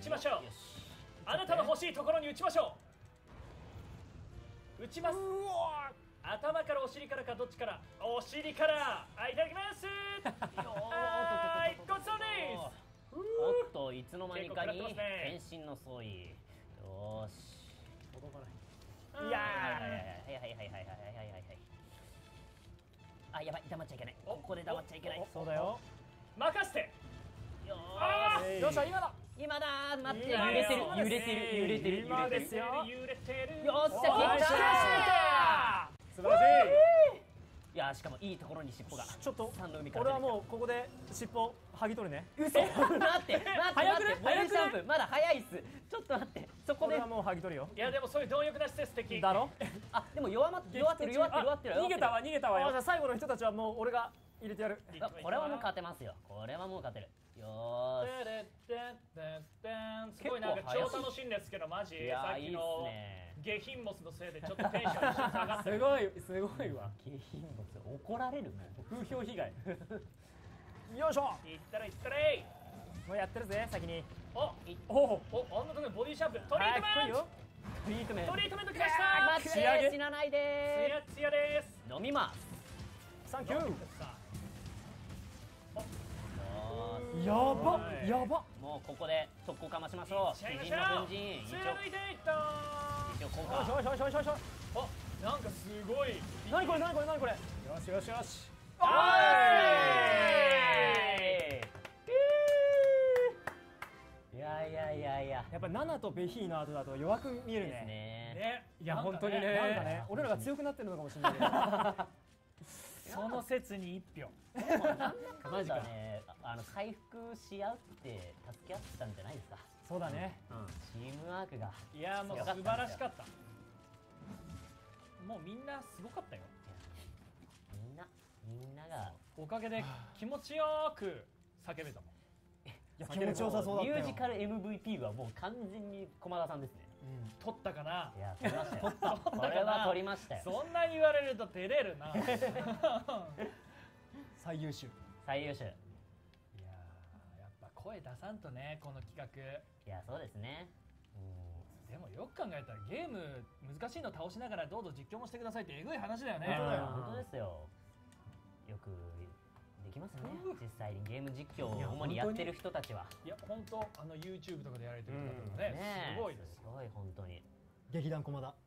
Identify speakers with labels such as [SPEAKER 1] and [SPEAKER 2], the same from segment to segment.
[SPEAKER 1] ちましょう。
[SPEAKER 2] よし。
[SPEAKER 1] あなたの欲しいところに打ちましょう。打ちます。頭からお尻からかどっちから。お尻から。はい、いただきます。はい、ごちそうです。
[SPEAKER 2] おっと、いつの間にかに
[SPEAKER 1] 結構食らって
[SPEAKER 2] 変身の相違。よーし。
[SPEAKER 3] 届かない。
[SPEAKER 1] い
[SPEAKER 2] はいはいはいはいはいはいはいはいはい。あ、やばい、黙っちゃいけない。ここで黙っちゃいけない。
[SPEAKER 3] そうだよ。
[SPEAKER 1] 任せて。
[SPEAKER 2] よ
[SPEAKER 1] あ
[SPEAKER 2] ーし。
[SPEAKER 3] よっしゃ、今だ。
[SPEAKER 2] 今だー、待って、
[SPEAKER 1] いいよ
[SPEAKER 2] 揺れてる揺れてる揺れてる
[SPEAKER 3] 今ですよ。
[SPEAKER 1] 揺れてる。
[SPEAKER 2] よっしゃ、
[SPEAKER 3] おい
[SPEAKER 2] 決った
[SPEAKER 3] 素晴らしい。
[SPEAKER 2] いやー、しかもいいところに尻尾が。
[SPEAKER 3] ちょっと
[SPEAKER 2] 三の海から
[SPEAKER 3] 俺はもうここで尻尾剥ぎ取るね。
[SPEAKER 2] 嘘待って待って
[SPEAKER 3] 早くね
[SPEAKER 2] 待って、ボディシャンプーまだ早いっす。ちょっと待って、そこで
[SPEAKER 3] 俺はもう剥ぎ取るよ。
[SPEAKER 1] いやでもそういう貪欲な姿勢素敵
[SPEAKER 3] だろ。
[SPEAKER 2] あ、でも弱ってる弱ってる弱ってる。
[SPEAKER 3] 逃げたわよ。じゃあ最後の人たちはもう俺が入れてやる。
[SPEAKER 2] あ、これはもう勝てますよ。これはもう勝てる。よーし。
[SPEAKER 1] てれってってってすごいなんか超楽しいんですけどマジ
[SPEAKER 2] いやー
[SPEAKER 1] さっきの
[SPEAKER 2] いいっすね
[SPEAKER 1] 下品物のせいでちょっとテンション一瞬下がって
[SPEAKER 3] すごいすごいわ。
[SPEAKER 2] 下品物怒られるもん。
[SPEAKER 3] 風評被害。よいしょ。
[SPEAKER 1] いったらいったれい。
[SPEAKER 3] もうやってるぜ先に。
[SPEAKER 1] お
[SPEAKER 3] おお。
[SPEAKER 1] おあんなとこにボディシャンプートリートメント
[SPEAKER 3] 来いよ。トリートメント。
[SPEAKER 1] トリートメントきました
[SPEAKER 2] 待って
[SPEAKER 3] 仕上げ
[SPEAKER 2] 死なない
[SPEAKER 1] ツ
[SPEAKER 2] で
[SPEAKER 1] ヤツヤです
[SPEAKER 2] ー。飲みます。
[SPEAKER 3] サンキュー。
[SPEAKER 1] さ
[SPEAKER 2] よーし。
[SPEAKER 3] やばやば。
[SPEAKER 2] もうここで速攻かましましょう。
[SPEAKER 1] いっちゃいま
[SPEAKER 2] 鬼
[SPEAKER 1] しょう
[SPEAKER 2] 人の粉陣。
[SPEAKER 1] 貫いていった
[SPEAKER 2] 一応効
[SPEAKER 3] よ
[SPEAKER 2] 果。
[SPEAKER 3] しよしよしよしよし。
[SPEAKER 1] あなんかすごい
[SPEAKER 3] 何これ何これ何これ。よしよしよし。
[SPEAKER 2] いやいやいやいや。
[SPEAKER 3] やっぱナナとベヒーの後だと弱く見える
[SPEAKER 2] です
[SPEAKER 3] ね。
[SPEAKER 2] ね。
[SPEAKER 1] ね
[SPEAKER 3] いや本当にね。なんかね、俺らが強くなってるのかもしれないけど。
[SPEAKER 1] その説に一票
[SPEAKER 2] マジかね。回復し合って助け合ったんじゃないですか。
[SPEAKER 3] そうだね。
[SPEAKER 2] チームワークが。
[SPEAKER 1] いやもう素晴らしかったもうみんなすごかったよ
[SPEAKER 2] みんなが
[SPEAKER 1] おかげで気持ちよく叫べたもん
[SPEAKER 3] いや気持ちよさそうだったよ。
[SPEAKER 2] ミュージカル MVP はもう完全に駒田さんですね。
[SPEAKER 1] 取ったかない
[SPEAKER 2] や、取りましたよ。これは取りましたよ。
[SPEAKER 1] そんなに言われると照れるな
[SPEAKER 3] 最優秀。
[SPEAKER 2] 最優秀。
[SPEAKER 1] いやーやっぱ声出さんとねこの企画
[SPEAKER 2] いや、そうですね。
[SPEAKER 1] でもよく考えたらゲーム難しいの倒しながらどうぞ実況もしてくださいってえぐい話だよね
[SPEAKER 3] 本当だよ
[SPEAKER 2] 本当ですよ。よくできますよね。実際にゲーム実況を主にやってる人たちは。
[SPEAKER 1] いや本当YouTube とかでやられてる方とか
[SPEAKER 2] ね
[SPEAKER 1] ね
[SPEAKER 2] え
[SPEAKER 1] すごいです
[SPEAKER 2] すごい本当に。
[SPEAKER 3] 劇団駒田。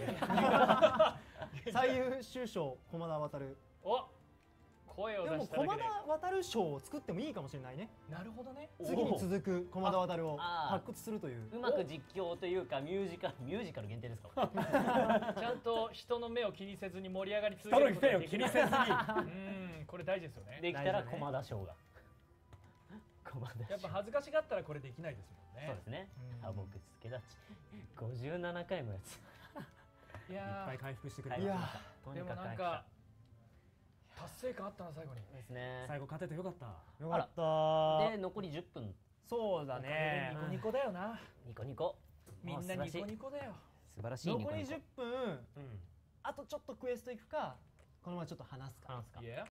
[SPEAKER 3] 最優秀賞駒田渡。
[SPEAKER 1] お声を
[SPEAKER 3] でも
[SPEAKER 1] 出しただけで
[SPEAKER 3] 駒田渡賞を作ってもいいかもしれないね。
[SPEAKER 1] なるほどね
[SPEAKER 3] 次に続く駒田渡を
[SPEAKER 2] あ
[SPEAKER 3] 発掘するという。
[SPEAKER 2] うまく実況というかミュージカル限定ですか。
[SPEAKER 1] ちゃんと人の目を気にせずに盛り上がり続けることができるこれ大事ですよね
[SPEAKER 2] できたら駒田賞が。駒田賞。
[SPEAKER 1] やっぱ恥ずかしがったらこれできないですもんね
[SPEAKER 2] そうですね。あ、僕助立ち57回もやつ。
[SPEAKER 1] いや
[SPEAKER 3] いっぱい回復してくれ
[SPEAKER 2] い
[SPEAKER 3] る。
[SPEAKER 1] でもなんか達成感あったな最後に
[SPEAKER 2] ですね。
[SPEAKER 3] 最後勝ててよかった。よ
[SPEAKER 2] か
[SPEAKER 3] った
[SPEAKER 2] で、残り10分。
[SPEAKER 3] そうだ
[SPEAKER 1] ニ
[SPEAKER 3] ね。
[SPEAKER 1] コニコだよな
[SPEAKER 2] ニコニコ。
[SPEAKER 1] みんなニコニコだよ
[SPEAKER 2] 素晴らしいニコ
[SPEAKER 3] 残り
[SPEAKER 2] ニコ。
[SPEAKER 3] 10分。あとちょっとクエスト行くか、このままちょっと話すか。
[SPEAKER 2] 話すか。
[SPEAKER 1] いや